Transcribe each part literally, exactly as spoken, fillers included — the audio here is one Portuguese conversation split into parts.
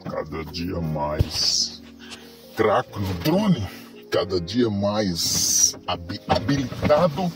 cada dia mais craque no drone, cada dia mais hab habilitado.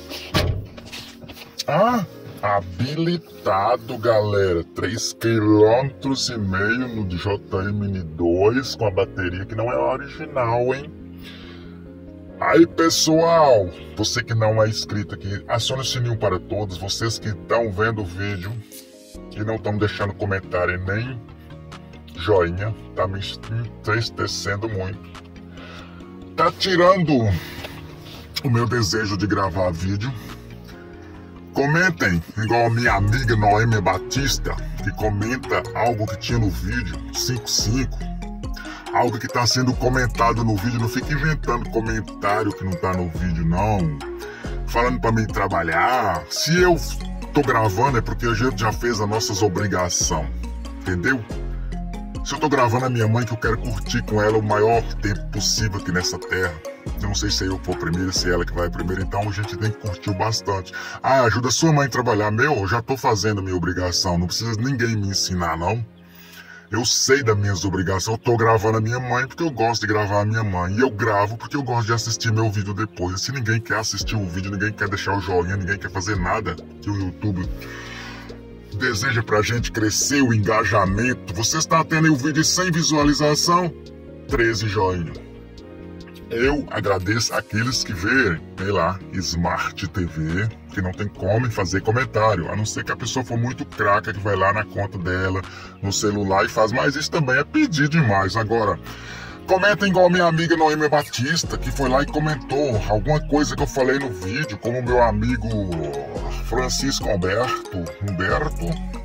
Ah, habilitado, galera. três quilômetros e meio no J M dois com a bateria que não é original, hein? Aí, pessoal, você que não é inscrito aqui, acione o sininho para todos. Vocês que estão vendo o vídeo e não estão deixando comentário nem joinha, tá me entristecendo muito. Tá tirando o meu desejo de gravar vídeo. Comentem, igual a minha amiga Noêmia Batista, que comenta algo que tinha no vídeo, cinco cinco. Algo que está sendo comentado no vídeo. Não fica inventando comentário que não está no vídeo, não. Falando para mim trabalhar. Se eu tô gravando é porque a gente já fez as nossas obrigações. Entendeu? Se eu tô gravando a minha mãe, que eu quero curtir com ela o maior tempo possível aqui nessa terra. Eu não sei se eu for primeiro, se é ela que vai primeiro. Então a gente tem que curtir bastante. Ah, ajuda a sua mãe a trabalhar. Meu, eu já tô fazendo a minha obrigação. Não precisa ninguém me ensinar, não. Eu sei das minhas obrigações, eu tô gravando a minha mãe porque eu gosto de gravar a minha mãe. E eu gravo porque eu gosto de assistir meu vídeo depois. E se ninguém quer assistir o vídeo, ninguém quer deixar o joinha, ninguém quer fazer nada que o YouTube deseja pra gente crescer o engajamento. Você está tendo o vídeo sem visualização? treze joinha. Eu agradeço aqueles que veem, sei lá, Smart T V, que não tem como fazer comentário, a não ser que a pessoa for muito craca, que vai lá na conta dela, no celular e faz, mas isso também é pedir demais. Agora, comentem igual a minha amiga Noêmia Batista, que foi lá e comentou alguma coisa que eu falei no vídeo, como meu amigo Francisco Humberto, Humberto.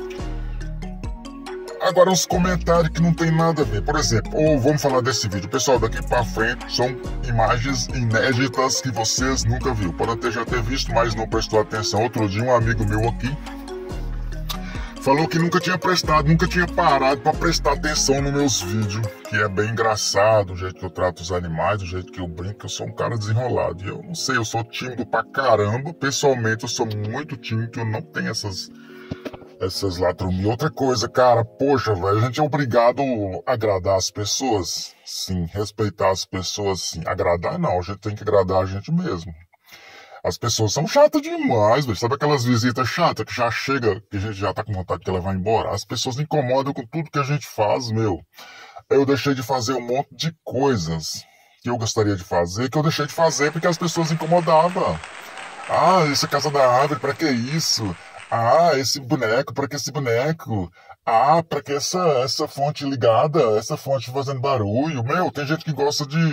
Agora, os comentários que não tem nada a ver. Por exemplo, ou vamos falar desse vídeo. Pessoal, daqui pra frente são imagens inéditas que vocês nunca viram. Podem até já ter visto, mas não prestou atenção. Outro dia, um amigo meu aqui falou que nunca tinha prestado, nunca tinha parado pra prestar atenção nos meus vídeos. Que é bem engraçado, o jeito que eu trato os animais, o jeito que eu brinco. Eu sou um cara desenrolado. E eu não sei, eu sou tímido pra caramba. Pessoalmente, eu sou muito tímido, eu não tenho essas... Essas latrumias. Outra coisa, cara, poxa, velho, a gente é obrigado a agradar as pessoas, sim, respeitar as pessoas, sim. Agradar não, a gente tem que agradar a gente mesmo. As pessoas são chatas demais, velho. Sabe aquelas visitas chatas que já chega, que a gente já tá com vontade que ela vai embora? As pessoas incomodam com tudo que a gente faz, meu. Eu deixei de fazer um monte de coisas que eu gostaria de fazer, que eu deixei de fazer porque as pessoas incomodavam. Ah, essa casa da árvore, pra que isso? Ah, esse boneco, pra que esse boneco? Ah, pra que essa, essa fonte ligada? Essa fonte fazendo barulho? Meu, tem gente que gosta de...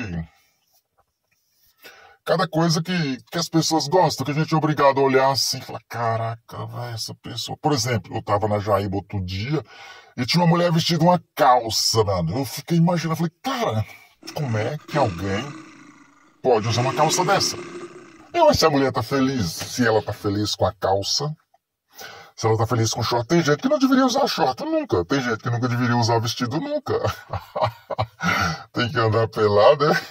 Cada coisa que, que as pessoas gostam, que a gente é obrigado a olhar assim e falar, caraca, velho, essa pessoa... Por exemplo, eu tava na Jaíba outro dia e tinha uma mulher vestida uma calça, mano. Eu fiquei imaginando, falei, cara, como é que alguém pode usar uma calça dessa? Eu acho que a mulher tá feliz, se ela tá feliz com a calça... Se ela tá feliz com short, tem gente que não deveria usar short nunca. Tem gente que nunca deveria usar vestido nunca. Tem que andar pelado, né?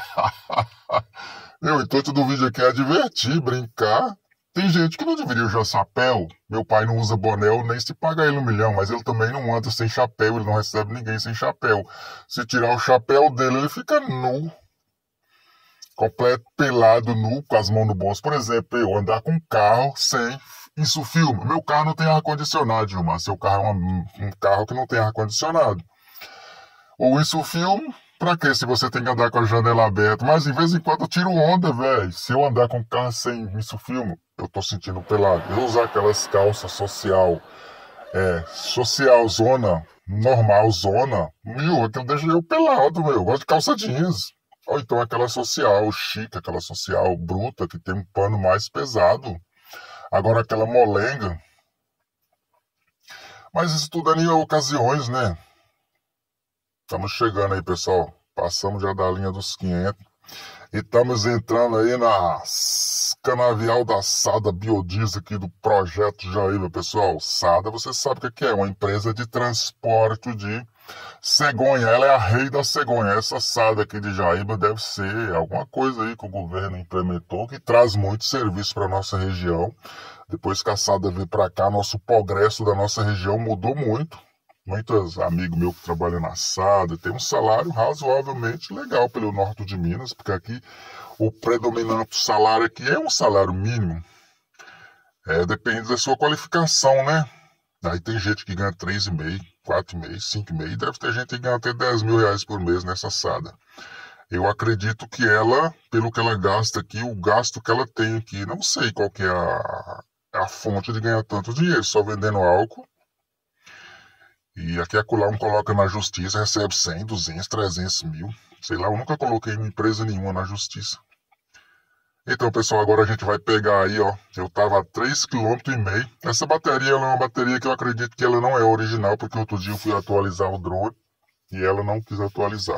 Meu, intuito do vídeo aqui é divertir, brincar. Tem gente que não deveria usar chapéu. Meu pai não usa boné nem se paga ele um milhão, mas ele também não anda sem chapéu, ele não recebe ninguém sem chapéu. Se tirar o chapéu dele, ele fica nu. Completo, pelado, nu, com as mãos no bolso. Por exemplo, eu andar com um carro sem... Isso filma. Meu carro não tem ar-condicionado, Gilmar. Seu carro é um, um carro que não tem ar-condicionado. Ou isso filma, pra quê? Se você tem que andar com a janela aberta. Mas de vez em quando eu tiro onda, velho. Se eu andar com o carro sem isso filma, eu tô sentindo pelado. Eu usar aquelas calças social, é, social, zona, normal, zona, meu, aquilo deixa eu pelado, meu. Eu gosto de calça jeans. Ou então aquela social chique, aquela social bruta, que tem um pano mais pesado. Agora aquela molenga. Mas isso tudo é em ocasiões, né? Estamos chegando aí, pessoal. Passamos já da linha dos quinhentos. E estamos entrando aí na canavial da Sada Biodiesel aqui do Projeto Jaíba, pessoal. Sada, você sabe o que é? Uma empresa de transporte de cegonha. Ela é a rei da cegonha. Essa Sada aqui de Jaíba deve ser alguma coisa aí que o governo implementou que traz muito serviço para nossa região. Depois que a Sada veio para cá, nosso progresso da nossa região mudou muito. Muitos amigos meus que trabalham na assada, tem um salário razoavelmente legal pelo norte de Minas, porque aqui o predominante salário aqui é um salário mínimo. É, depende da sua qualificação, né? Aí tem gente que ganha três e meio, quatro e meio, cinco e meio, deve ter gente que ganha até dez mil reais por mês nessa assada. Eu acredito que ela, pelo que ela gasta aqui, o gasto que ela tem aqui, não sei qual que é a, a fonte de ganhar tanto dinheiro, só vendendo álcool. E aqui acolá um coloca na justiça, recebe cem, duzentos, trezentos mil. Sei lá, eu nunca coloquei em empresa nenhuma na justiça. Então, pessoal, agora a gente vai pegar aí, ó. Eu tava a três vírgula cinco quilômetros. Essa bateria ela é uma bateria que eu acredito que ela não é original, porque outro dia eu fui atualizar o drone e ela não quis atualizar.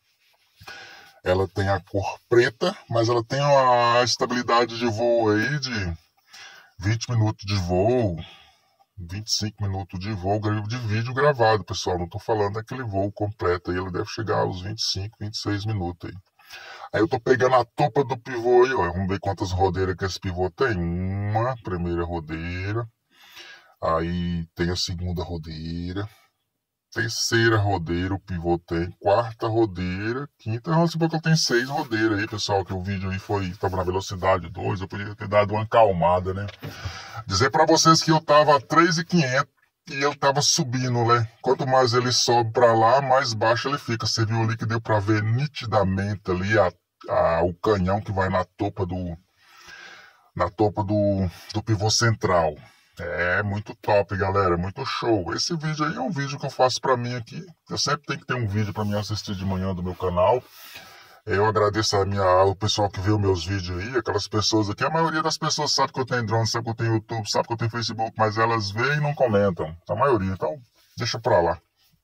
Ela tem a cor preta, mas ela tem uma estabilidade de voo aí de vinte minutos de voo, vinte e cinco minutos de voo, de vídeo gravado, pessoal. Não tô falando daquele voo completo aí, ele deve chegar aos vinte e cinco, vinte e seis minutos aí. Aí eu tô pegando a topa do pivô aí, ó. Vamos ver quantas rodeiras que esse pivô tem. Uma, primeira rodeira. Aí tem a segunda rodeira. Terceira rodeira o pivô tem. Quarta rodeira. Quinta, nossa, porque eu tenho seis rodeiras aí, pessoal. Que o vídeo aí foi, tava na velocidade dois. Eu podia ter dado uma acalmada, né? Dizer pra vocês que eu tava a três mil e quinhentos. E ele tava subindo, né? Quanto mais ele sobe pra lá, mais baixo ele fica. Você viu ali que deu pra ver nitidamente ali a, a, o canhão que vai na topa do na topa do, do pivô central. É muito top, galera, muito show. Esse vídeo aí é um vídeo que eu faço pra mim aqui. Eu sempre tenho que ter um vídeo pra mim assistir de manhã do meu canal. Eu agradeço a minha, o pessoal que vê os meus vídeos aí, aquelas pessoas aqui. A maioria das pessoas sabe que eu tenho drone, sabe que eu tenho YouTube, sabe que eu tenho Facebook, mas elas veem e não comentam. A maioria, então deixa pra lá.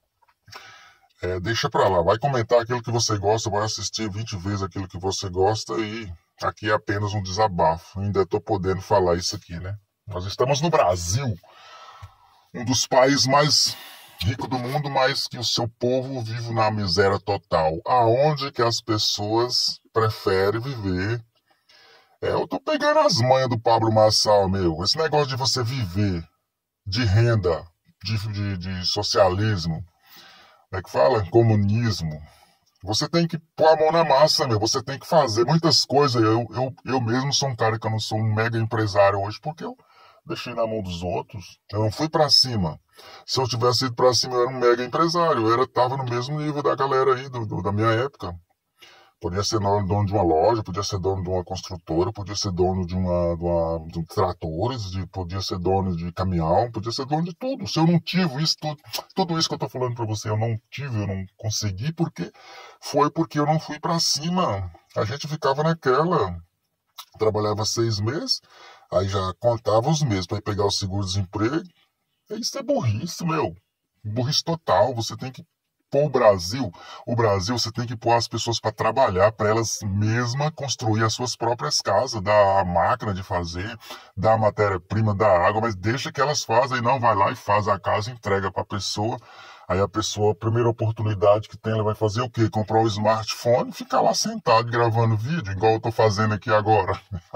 É, deixa pra lá. Vai comentar aquilo que você gosta, vai assistir vinte vezes aquilo que você gosta e aqui é apenas um desabafo. Ainda tô podendo falar isso aqui, né? Nós estamos no Brasil, um dos países mais rico do mundo, mas que o seu povo vive na miséria total. Aonde que as pessoas preferem viver? É, eu tô pegando as manhas do Pablo Marçal, meu. Esse negócio de você viver de renda, de, de, de socialismo, como é que fala? Comunismo. Você tem que pôr a mão na massa, meu. Você tem que fazer muitas coisas. Eu, eu, eu mesmo sou um cara que eu não sou um mega empresário hoje, porque eu deixei na mão dos outros. Eu não fui pra cima. Se eu tivesse ido pra cima, eu era um mega empresário. Eu era, tava no mesmo nível da galera aí, do, do, da minha época. Podia ser dono de uma loja, podia ser dono de uma construtora, podia ser dono de uma, de, uma, de tratores, de, podia ser dono de caminhão, podia ser dono de tudo. Se eu não tive isso, tudo, tudo isso que eu tô falando pra você, eu não tive, eu não consegui, porque foi porque eu não fui pra cima. A gente ficava naquela, trabalhava seis meses, aí já contava os meses para pegar o seguro-desemprego. Isso é burrice, meu. Burrice total. Você tem que pôr o Brasil. O Brasil, você tem que pôr as pessoas para trabalhar, para elas mesmas construir as suas próprias casas, dar a máquina de fazer, dar a matéria-prima, dar água, mas deixa que elas fazem. Não, vai lá e faz a casa, entrega para a pessoa. Aí a pessoa, a primeira oportunidade que tem, ela vai fazer o quê? Comprar um smartphone e ficar lá sentado gravando vídeo, igual eu tô fazendo aqui agora.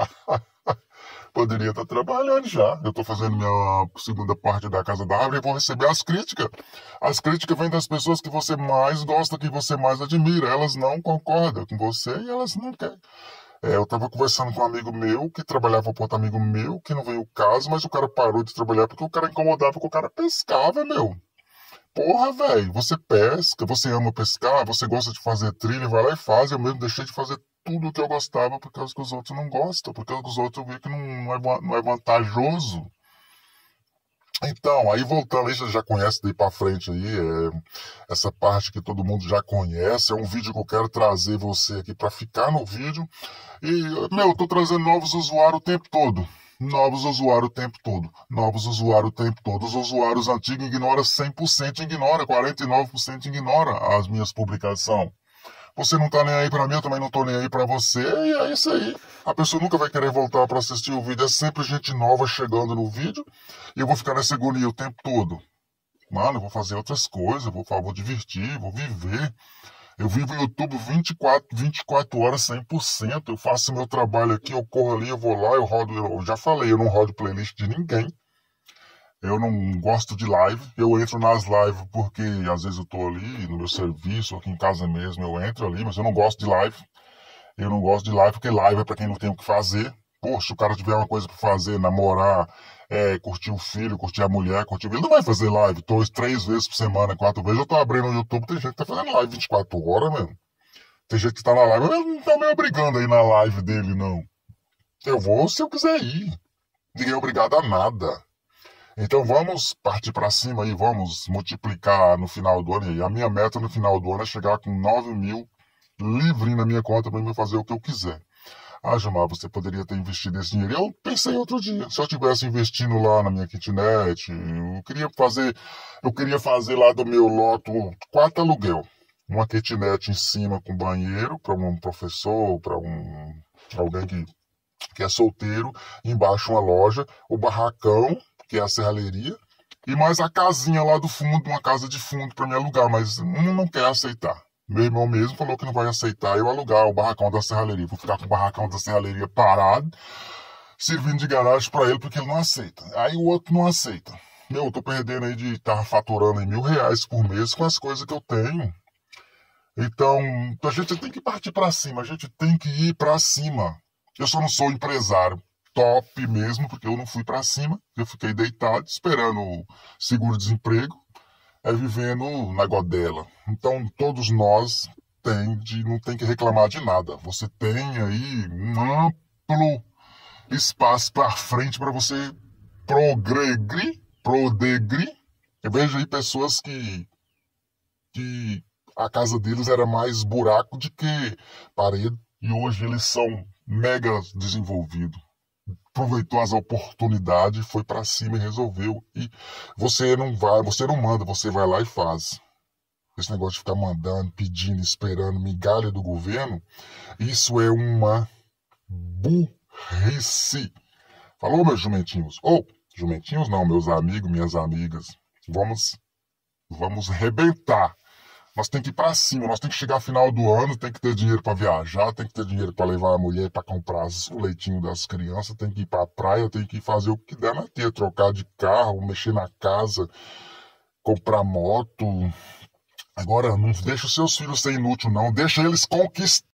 Poderia estar trabalhando já. Eu estou fazendo minha segunda parte da Casa da Árvore e vou receber as críticas. As críticas vêm das pessoas que você mais gosta, que você mais admira. Elas não concordam com você e elas não querem. É, eu estava conversando com um amigo meu, que trabalhava para outro amigo meu, que não veio o caso, mas o cara parou de trabalhar porque o cara incomodava, porque o cara pescava, meu. Porra, velho, você pesca, você ama pescar, você gosta de fazer trilha, vai lá e faz. Eu mesmo deixei de fazer tudo o que eu gostava por causa que os outros não gostam, por causa que os outros eu vi que não, não, é, não é vantajoso. Então, aí voltando aí, você já conhece daí pra frente aí, é, essa parte que todo mundo já conhece, é um vídeo que eu quero trazer você aqui pra ficar no vídeo. E, meu, eu tô trazendo novos usuários o tempo todo. Novos usuários o tempo todo. Novos usuários o tempo todo. Os usuários antigos ignoram cem por cento, ignora, quarenta e nove por cento ignora as minhas publicações. Você não tá nem aí pra mim, eu também não tô nem aí pra você, e é isso aí. A pessoa nunca vai querer voltar pra assistir o vídeo, é sempre gente nova chegando no vídeo, e eu vou ficar nessa agonia o tempo todo. Mano, eu vou fazer outras coisas, vou, vou divertir, vou viver. Eu vivo no YouTube vinte e quatro, vinte e quatro horas, cem por cento. Eu faço meu trabalho aqui, eu corro ali, eu vou lá, eu rodo. Eu já falei, eu não rodo playlist de ninguém. Eu não gosto de live, eu entro nas lives porque às vezes eu tô ali no meu serviço, aqui em casa mesmo, eu entro ali, mas eu não gosto de live. Eu não gosto de live porque live é pra quem não tem o que fazer. Poxa, se o cara tiver uma coisa pra fazer, namorar, é, curtir o filho, curtir a mulher, curtir o filho, ele não vai fazer live dois, três vezes por semana, quatro vezes. Eu tô abrindo no YouTube, tem gente que tá fazendo live vinte e quatro horas mesmo. Tem gente que tá na live, mas não tá me obrigando aí na live dele, não. Eu vou se eu quiser ir. Ninguém é obrigado a nada. Então vamos partir para cima aí, vamos multiplicar no final do ano. E a minha meta no final do ano é chegar com nove mil livre na minha conta para eu fazer o que eu quiser. Ah, Gilmar, você poderia ter investido esse dinheiro. Eu pensei outro dia, se eu tivesse investindo lá na minha kitnet, eu queria fazer, eu queria fazer lá do meu lote quatro aluguel. Uma kitnet em cima com banheiro para um professor, para um alguém que, que é solteiro, embaixo uma loja, o barracão, que é a serralheria, e mais a casinha lá do fundo, uma casa de fundo para me alugar, mas um não quer aceitar. Meu irmão mesmo falou que não vai aceitar eu alugar o barracão da serralheria. Vou ficar com o barracão da serralheria parado, servindo de garagem para ele, porque ele não aceita. Aí o outro não aceita. Meu, eu tô perdendo aí de estar faturando em mil reais por mês com as coisas que eu tenho. Então, a gente tem que partir para cima, a gente tem que ir para cima. Eu só não sou empresário top mesmo, porque eu não fui para cima, eu fiquei deitado esperando o seguro-desemprego, é vivendo na godela. Então todos nós tem de, não tem que reclamar de nada. Você tem aí um amplo espaço para frente para você progredir, progredir. Eu vejo aí pessoas que, que a casa deles era mais buraco do que parede e hoje eles são mega desenvolvidos. Aproveitou as oportunidades, foi para cima e resolveu. E você não vai, você não manda, você vai lá e faz. Esse negócio de ficar mandando, pedindo, esperando migalha do governo, isso é uma burrice. Falou, meus jumentinhos? Ou, oh, jumentinhos não, meus amigos, minhas amigas. Vamos, vamos rebentar. Nós tem que ir para cima, nós tem que chegar ao final do ano, tem que ter dinheiro para viajar, tem que ter dinheiro para levar a mulher para comprar o leitinho das crianças, tem que ir para a praia, tem que fazer o que der na tia, trocar de carro, mexer na casa, comprar moto. Agora, não deixa os seus filhos ser inútil, não, deixa eles conquistar.